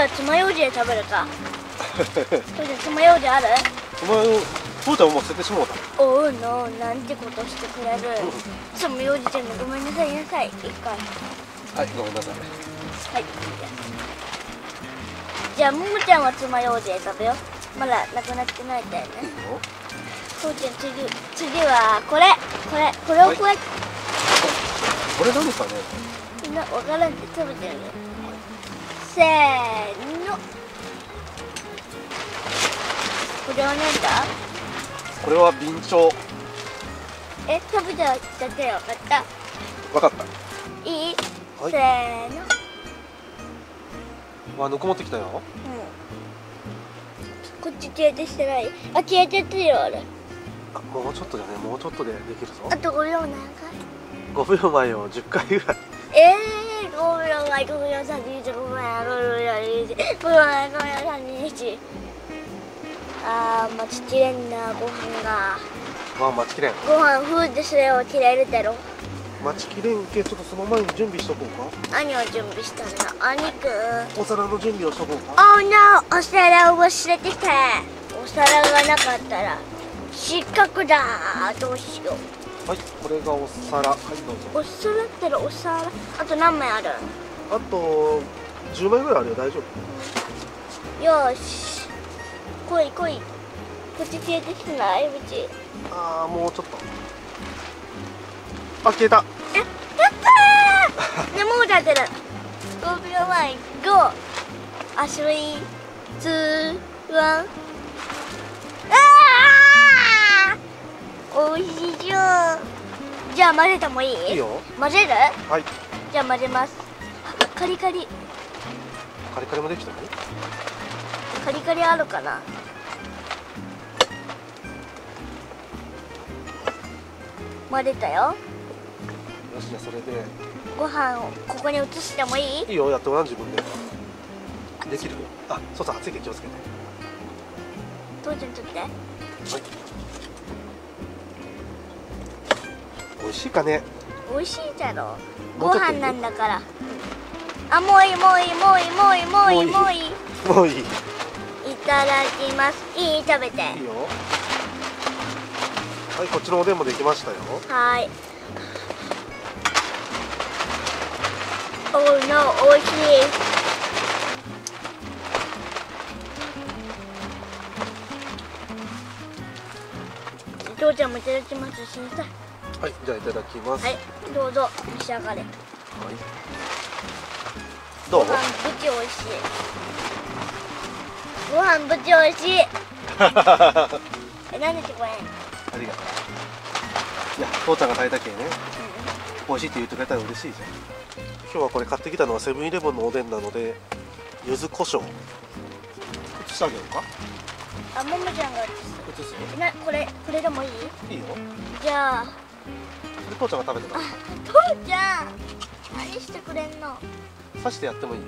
ら爪楊枝で食べるか。父ちゃん爪楊枝ある？ お前父ちゃんもう捨ててしもうた。 おうの、なんてことしてくれる。爪楊枝ちゃんのごめんなさいなさい。一回。 はい、ごめんなさい。 はい。じゃあももちゃんは爪楊枝で食べよう。まだなくなってないんだよね。 いいよ。 父ちゃん次はこれをこうやって、 これ何かね。 みんなわからんって食べてるよ。せーの。これはなんだ？ これはビンチョウ。 食べただけよかった。 わかった。 いい？ はい、 せーの。 わ、ぬくもってきたよ。 こっち消えてしてない。あ、消えてってるよあれ。 あ、もうちょっとだね。もうちょっとでできるぞ。 あと5秒何回 5秒前よ、10回ぐらい。 5秒前、5秒31、5秒前、5秒31、5秒前、5秒31。待ちきれんな、ご飯が。 まあ待ちきれん。 ご飯フードすれを切れるだろ。 待ちきれんけ、ちょっとその前に準備しとこうか。 何を準備したんだ？お肉。 お皿の準備をしとこうか。 Oh no! お皿を忘れてて。お皿がなかったら失格だ。どうしよう。 はい、これがお皿。はい、どうぞ。 お皿ったらお皿。あと何枚ある？ あと10枚ぐらいあるよ。大丈夫。 よーし。来い。こっち消えてきてない？うち。 ああ、もうちょっと。あ、消えた。 やったー。ね、もう立てる。5秒前、5、3、2、1。あー、おいしそう。じゃあ混ぜてもいい？ いいよ。 混ぜる？ はい。 じゃあ混ぜます。カリカリ。 カリカリもできたの？ カリカリあるかな？混ぜたよ。 よし、じゃあそれで。 ご飯をここに移してもいい？ いいよ、やってごらん、自分で。できる？あ、そうそう、熱いけど気をつけて。 父ちゃん取って。 はい。美味しいかね。 美味しいじゃろ。ごもうちょっといい？ 飯なんだから。あ、もういい。 もういい。 いただきます。いい？食べて。 いいよ。はい、こっちのおでんもできましたよ。 はい。おーの、美味しい。父ちゃんもいただきますしなさい。 はい、じゃあいただきます。 はい、どうぞ召し上がれ。 はい。どう？ ご飯ぶち美味しい。ご飯ぶち美味しい。なんでってこれ？ ありがとう。いや、父ちゃんが炊いたけね、美味しいって言ってくれたら嬉しいじゃん。今日はこれ買ってきたのはセブンイレブンのおでんなので、柚子胡椒。移してあげようか。 あ、ももちゃんが移すよ。 これでもいい？ いいよ。 じゃあ。 で、父ちゃんが食べてた。 父ちゃん、何してくれんの？ 刺してやってもいいよ。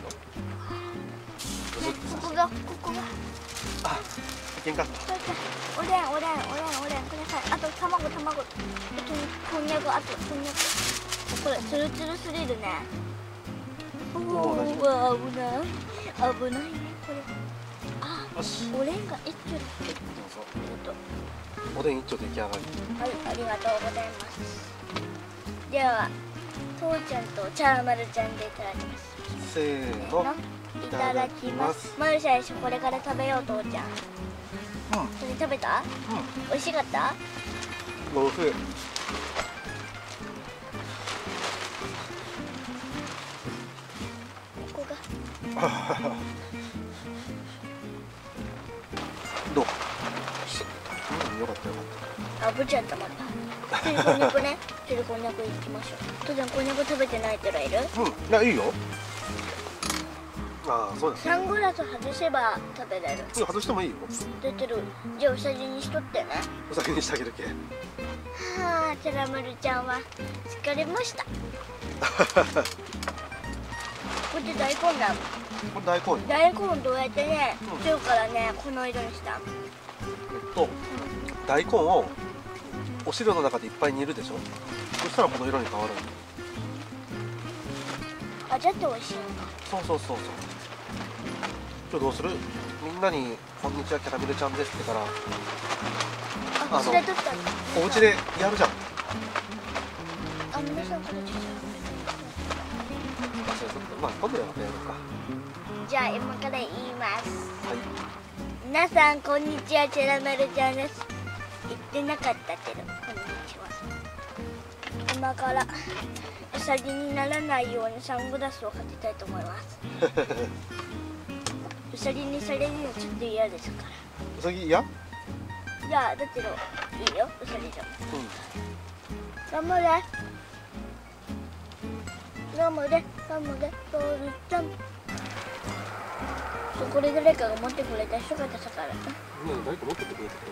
ここが。 あ、いけんかった。 おでんください。あと卵。こんにゃく、あとこんにゃく。これツルツルすぎるね。うわ、危ないねこれ。あ、 よし。 おでんが一丁だ。 どうぞ。おでん一丁出来上がり。 はい、ありがとうございます。では、父ちゃんとチャーマルちゃんでいただきます。 せーの。 いただきます。まず最初これから食べよう、父ちゃん。それ食べた？美味しかった？ おいしい。 ここが。 どう？よかったよかった。 あぶっちゃったまた。ちょっとこんにゃくね。ちょっとこんにゃくいきましょう。父ちゃんこんにゃく食べてない人らいる？ いや、いいよ。ああ、そうです。 サングラス外せば食べれる。 外してもいいよ。 出てる。じゃあうさぎにしとってね。 お酒にしてあげるけ。 はあ、チャラムルちゃんは疲れました。これ大根だ。 これ大根。 大根どうやってね、今日からね、この色にした。 大根をお汁の中でいっぱい煮るでしょ。そしたらこの色に変わる。 あ、じゃって美味しいのか。 そう。 今日どうする？みんなにこんにちはキャラメルちゃんですってから忘れとったの。 お家でやるじゃん。 皆さんこんにちは。 まあ今度やるか。 じゃあ今から言います。 はい。 皆さんこんにちは、キャラメルちゃんです。言ってなかったけど、こんにちは。今からウサギにならないようにサングラスをかけたいと思います。ウサギにされるのちょっと嫌ですから。 うさぎ嫌？ いや、だけどいいよ、ウサギでも。頑張れ。頑張れ、頑張れ、トールちゃん。これ誰かが持ってくれた人がですから。 誰か持っててくれたから。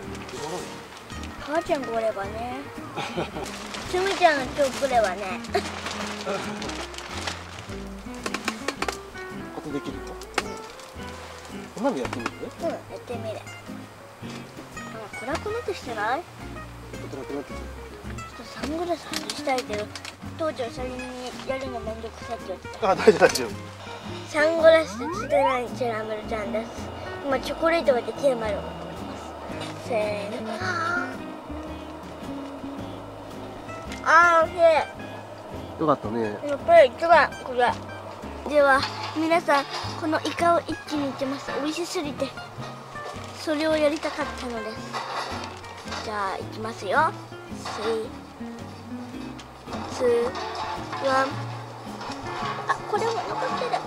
母ちゃんがおればね。すみちゃんが今日来ればね。 ことできると。こんなのやってみる？ やってみる。暗くなってきてない？ちょっとサングラス外したいけど、父ちゃんそれにやるのめんどくさいって言ってた。 あ、大丈夫大丈夫。 サングラスしてないキャラメルちゃんです。今チョコレートがでテーマを持っております。せーの。あー、おいしい。 よかったね。 やっぱり一番これ。では皆さん、このイカを一気にいきます。美味しすぎてそれをやりたかったのです。じゃあいきますよ。3、2、1。あ、これも残ってる。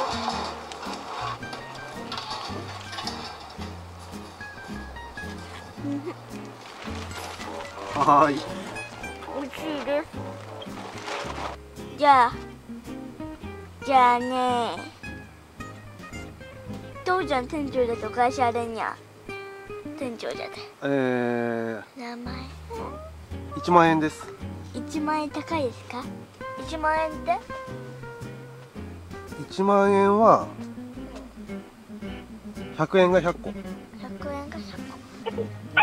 はーい。 美味しいです。じゃあね、父ちゃん店長だと会社あれにゃ店長じゃね。名前 1万円です。 1万円高いですか？1万円って 1万円は100円が100個。 100円が100個。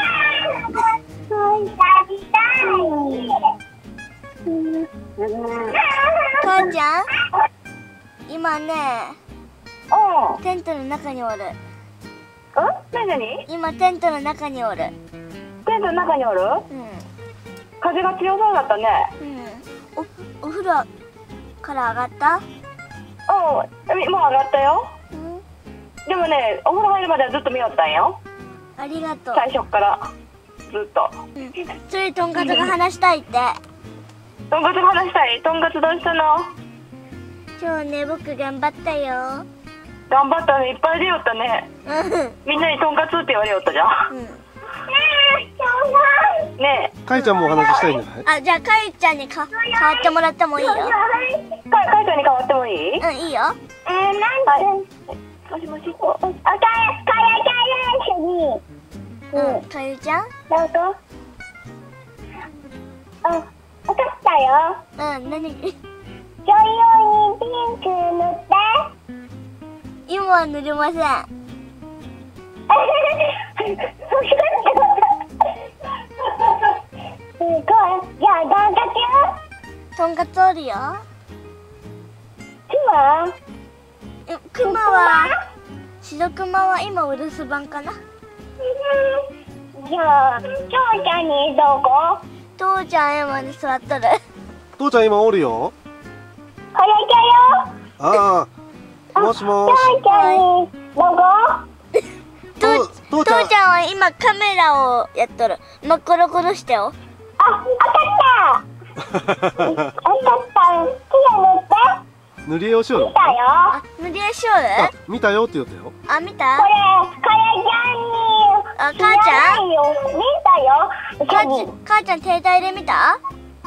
母ちゃん、今ね、テントの中におる。 何？ 今テントの中におる。 テントの中におる？風が強そうだったね。 お風呂から上がった？ もう上がったよ。でもね、お風呂入るまではずっと見よったんよ。 ありがとう。 最初からずっと。 それとんかつが話したいって。 とんかつ話したい？とんかつどうしたの？ 今日ね、僕頑張ったよ。 頑張ったね、いっぱい出よったね。みんなにとんかつって言われよったじゃん。ねえ。 かいちゃんもお話ししたいんじゃない？ あ、じゃあかいちゃんに変わってもらってもいいよ。 かいちゃんに変わってもいい？ いいよ。 もしもし。 かゆちゃん？ どうぞ。わかったよ。 何？ 女優にピンク塗って。 今は塗れません。 じゃあとんかつおるよ。クマは白クマは今お留守番かな。 じゃあ父ちゃんにどこ？ 父ちゃん今に座っとる。 父ちゃん今おるよ。 これだよ。 ああ、もしもし。 父ちゃんにどこ？ 父ちゃんは今カメラをやっとる。真っ黒黒してよ。 わかった。塗って。 塗り絵をしようよ。 見たよ。 塗り絵しよる？ 見たよって言ったよ。 あ、見た？ これちゃんに。 母ちゃん？ 見たよ。 母ちゃん携帯で見た？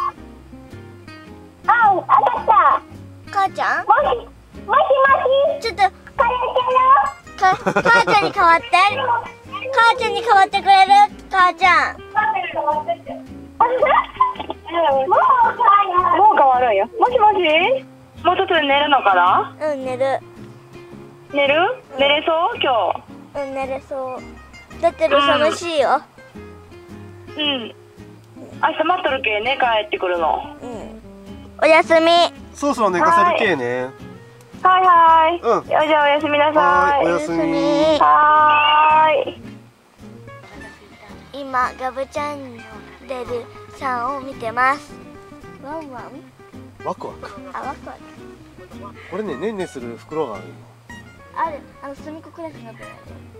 わかった。 母ちゃん？ もし。 ちょっと母ちゃんに代わって。母ちゃんに代わってくれる？母ちゃん。 もう変わるんよ。もしもし。もうちょっとで寝るのかな？ 寝る。 寝れそう今日？ 寝れそう。だって寂しいよ。 明日待っとるけね、帰ってくるの。 おやすみ。 そろそろ寝かせるけね。 はいはい。 うんじゃあおやすみなさい。 はいおやすみ。 はーい。 今ガブチャンネルさんを見てます。ワンワン。 ワクワク。 あ、ワクワク。 これね、ねんねする袋があるの。 ある、隅っこクラスになってない。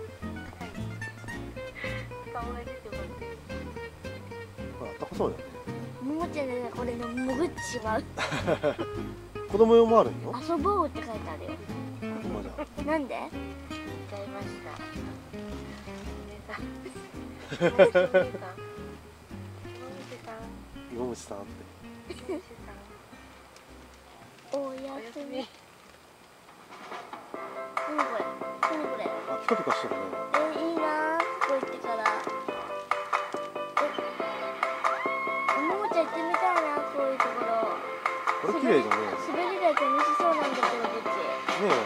ほら、あったかそうよね。 ももちゃんでこれね、潜ってしまう。 子供用もあるんよ。 遊ぼうって書いてあるよ。 ほんまじゃ。 なんで？ 芋虫さんって。 おやすみ。何これ？何これ？ あ、ピカピカしてるね。 いいなー、ここ行ってから。ももちゃん行ってみたいな、こういうところ。 これ綺麗じゃね滑り台楽しそうなんだけど、こっち。 え。ね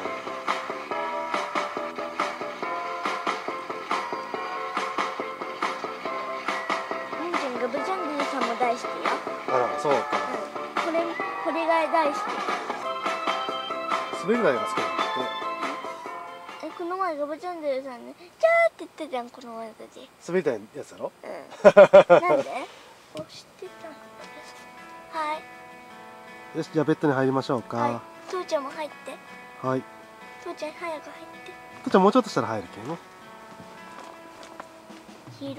ももちゃんガブチャンネルさんも大好きよ。 え。あら、そうか。 これが大好き。 滑り台が好きなんだこの前ガブチャンネルさんね、キャーって言ってたじゃん、この前たち。 って。滑り台のやつやろ。 なんで？お、知ってた。はい。 よし、じゃあベッドに入りましょうか。 はい。父ちゃんも入って。 はい。 父ちゃん早く入って。 父ちゃんもうちょっとしたら入るけどね。 広い。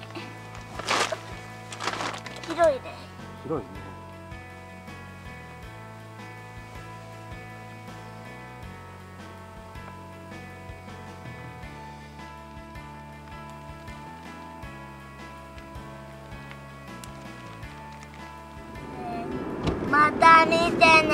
広いね。 広いね。 また見てね